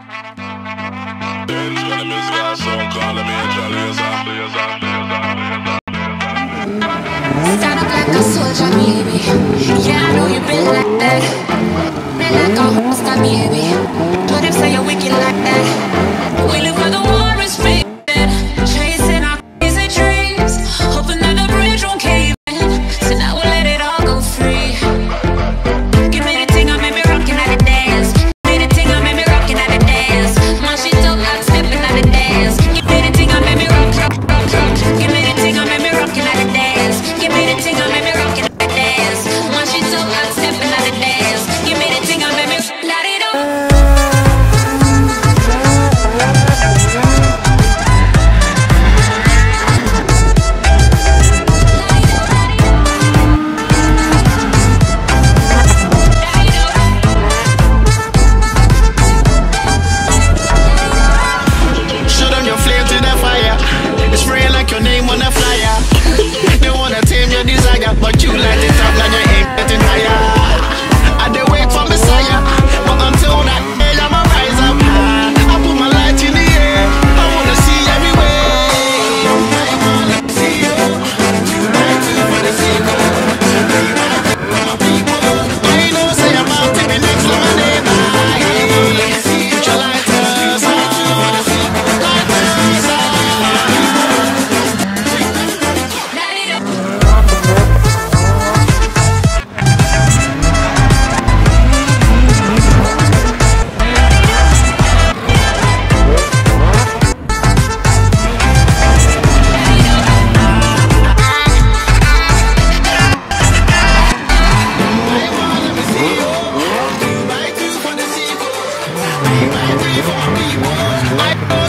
Stand up like a soldier, baby. Yeah, I know you been like that. Been like a monster, baby. But them say you're wicked like that. We live where the war is fading, chasing our crazy dreams, hoping that the bridge won't cave in. So now we'll let it all go free. Give me the thing, I made me rockin' at the dance. Give me the thing, I made me rockin' at the dance. My shit up like stepping at the dance. Give me the thing, I made me rock, rock, rock, rock. Give me the thing, I made me rockin' at the dance. Give me the thing, I made me rockin' at the dance. My shit up like stepping at the dance. Give me the thing, I made me light it up. Shoot on your flame to the fire. It's spraying like your name on a flyer. They wanna tame your desire, but you light it up, now you ain't getting higher. I dey wait for Messiah, but until that day I'ma rise up high. I put my light in the air, I wanna see everywhere. I wanna see you, right to for the sequel. My people, I know say I'm out to be next lemonade. Put your lighters on, lighters on. I